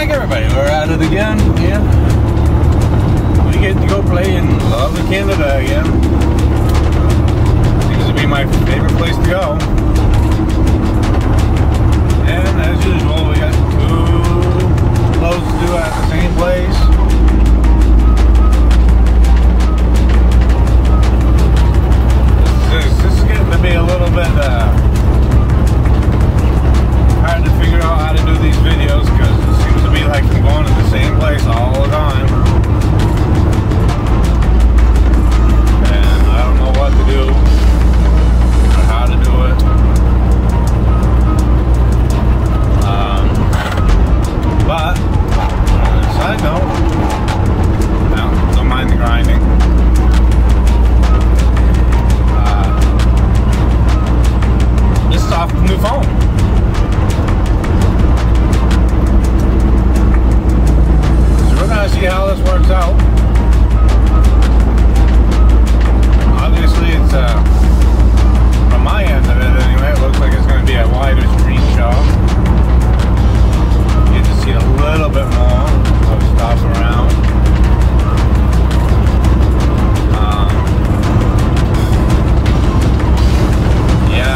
back, everybody. We're at it again. Yeah. We get to go play in lovely Canada again. Seems to be my favorite place to go. And as usual, we got 2 loads to do at the same place. This is getting to be a little bit hard to figure out how to do these videos because it seems to be like I'm going to the same place all the time. And I don't know what to do or how to do it. But, on a side note, well, don't mind the grinding. This is off the new phone. See how this works out. Obviously it's from my end of it anyway, it looks like it's going to be a wider screen shot. You get to see a little bit more of stuff around. Yeah,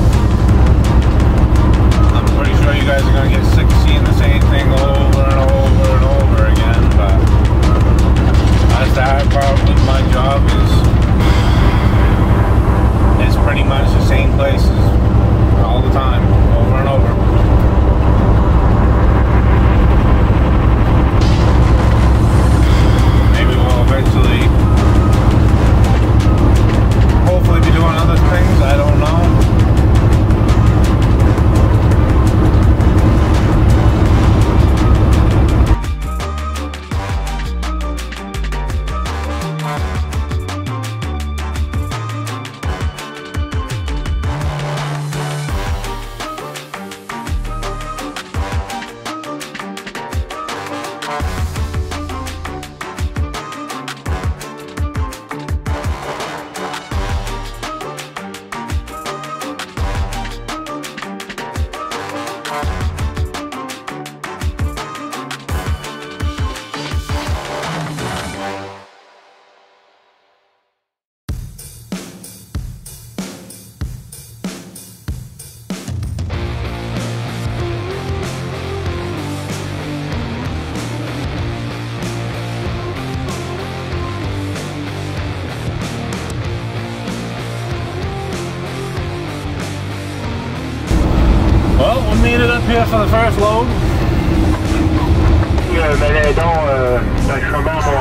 I'm pretty sure you guys are going to get sick of seeing the same thing over and over and over again. That's the hard part with my job is it's pretty much the same places all the time, over and over. Maybe we'll eventually hopefully be doing other things, I don't know. Made it up here for the first load. Mais donc, dans le chemin, moi.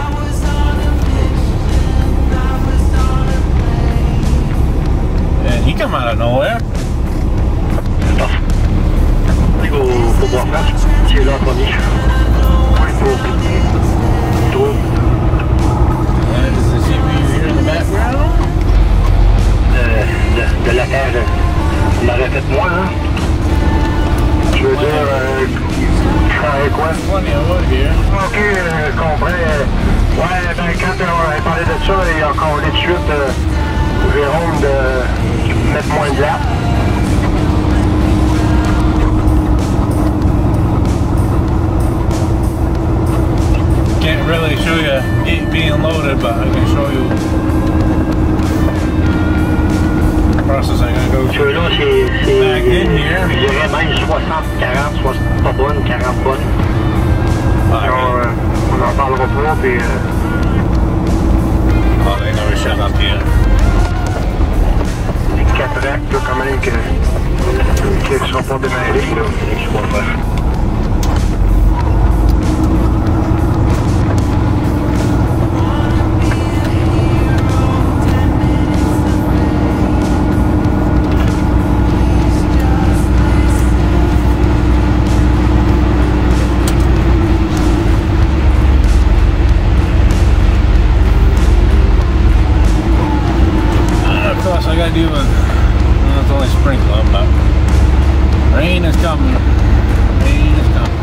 And he come out of nowhere. Il faut voir ça. Tu es là en premier. And is the CPU here in the background? De la terre, on aurait fait moins, hein? Je veux dire, quoi? Plenty of wood here. Ok, je comprends. Ouais, ben quand on a parlé de ça, il a encore de suite Jérôme de mettre moins de lap. Can't really show you it being loaded, but I can show you the process I'm going to go through. Celui-là, c'est back in here. Je dirais même 60-40, 60 pas bonnes, 40 bonnes. Alors, on en parlera pas, puis... Oh, they never shut up here. Les cataractes, là, quand même, qui ne seront pas démarrés, là, c'est ce qu'on va faire. I gotta do with, well, it's only sprinkler, but rain is coming. Rain is coming.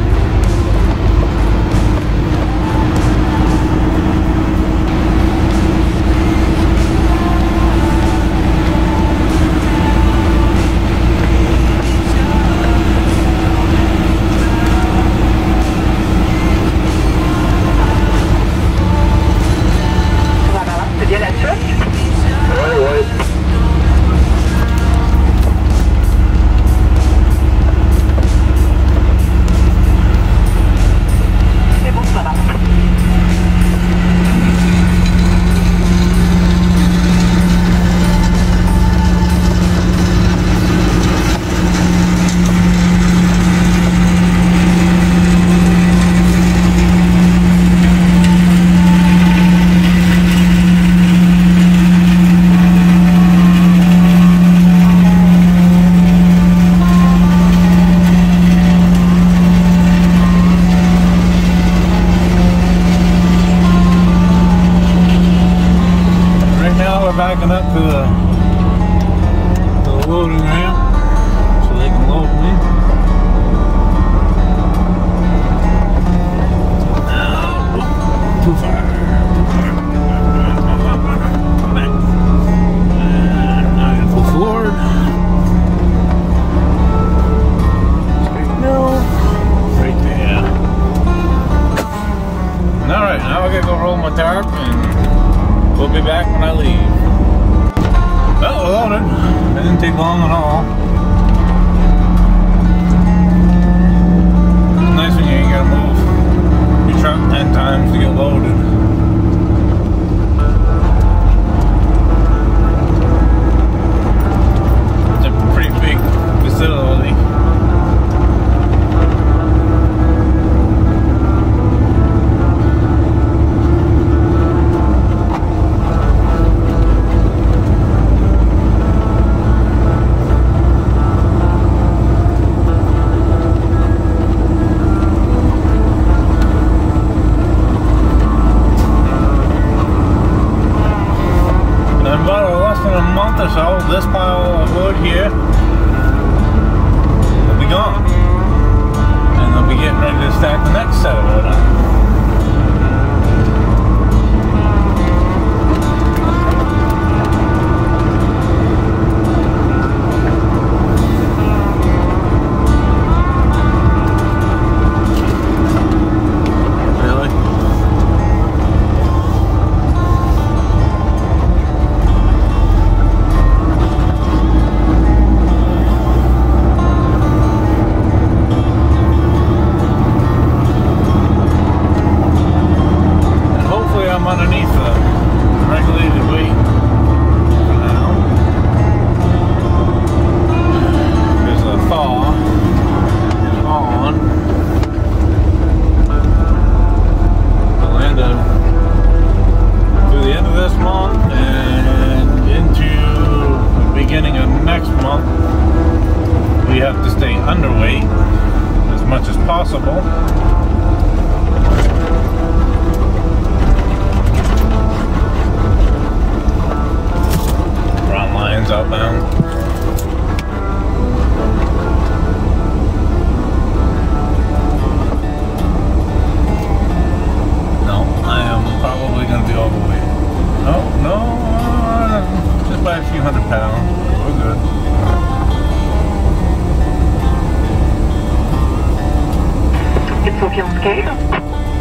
loaded. It didn't take long at all. It's nice when you ain't gotta move your truck 10 times to get loaded. It's a pretty big facility. So this pile of wood here will be gone, and they'll be getting ready to stack the next set of wood on. Underweight as much as possible. Brown Lions outbound. No, I am probably going to be overweight. No, just by a few £100. We're good. It's okay on scale.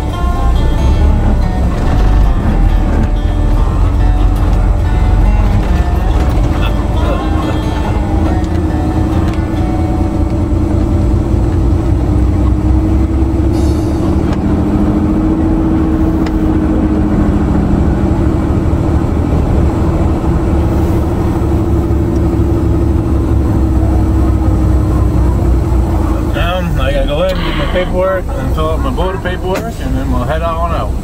Paperwork and fill out my boater paperwork, and then we'll head on out.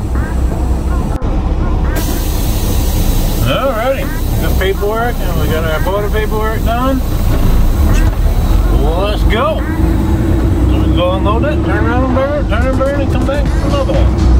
Alrighty, got paperwork and we got our boater paperwork done. Let's go. So we can go unload it, turn around and burn, and come back for another one.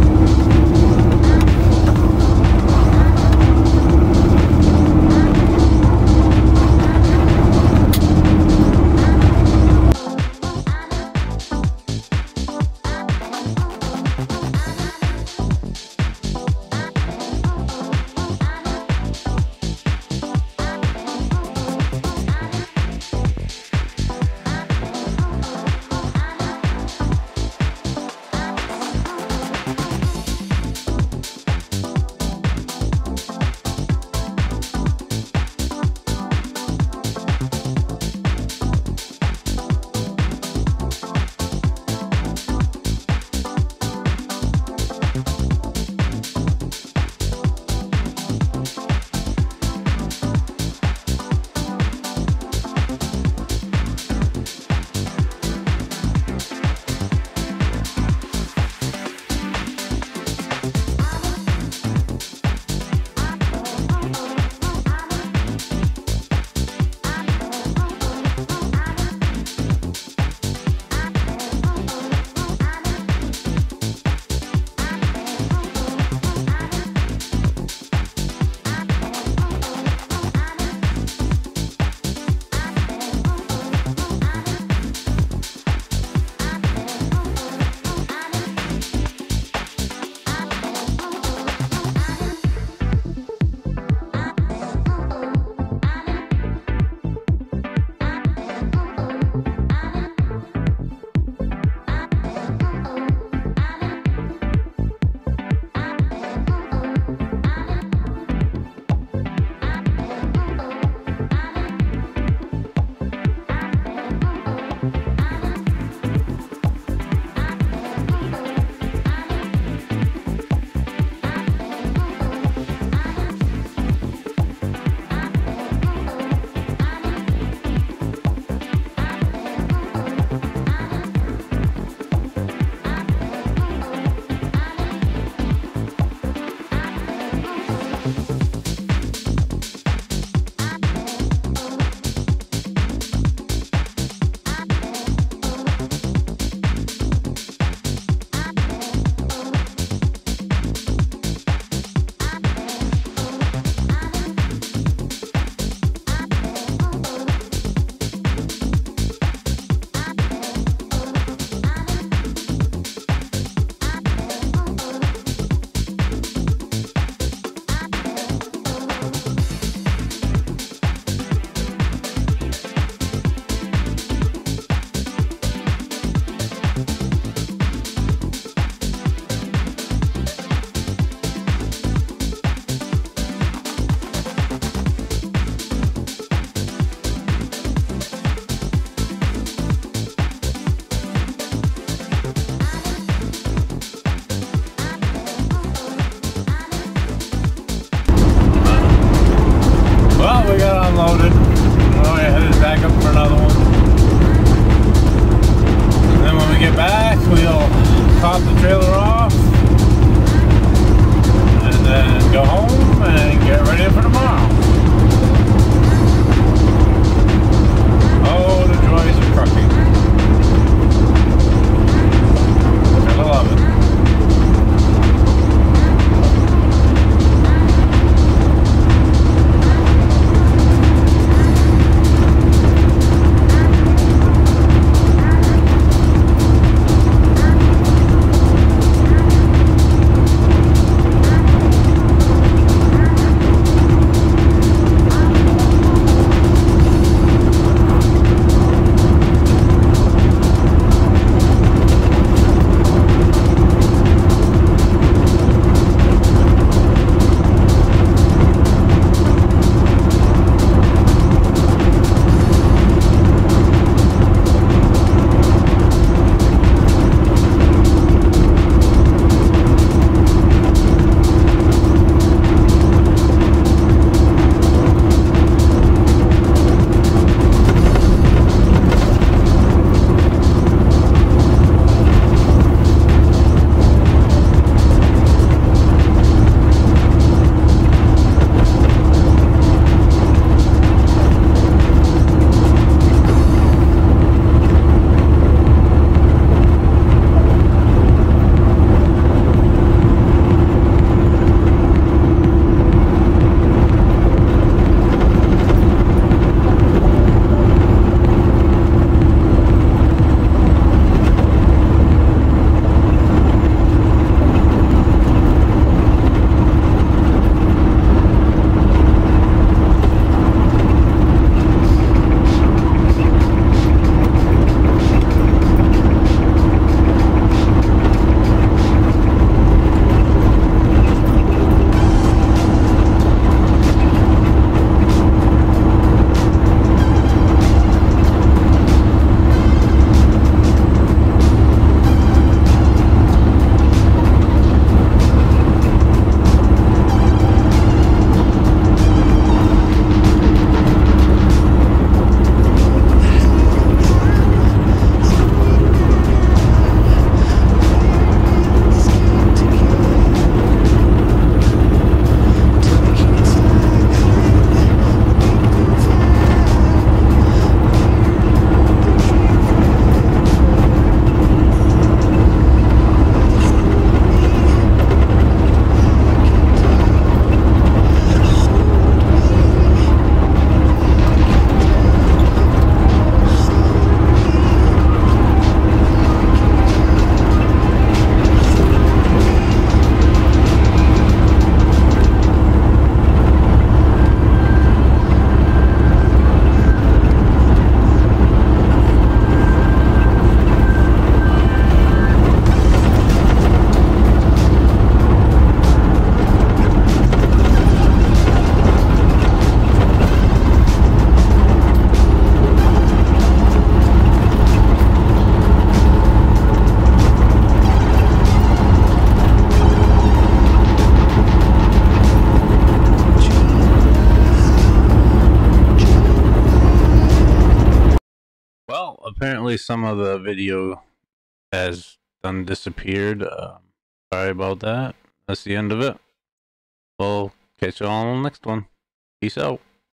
apparently some of the video has done disappeared. Sorry about that. That's the end of it. We'll catch you all on the next one. Peace out.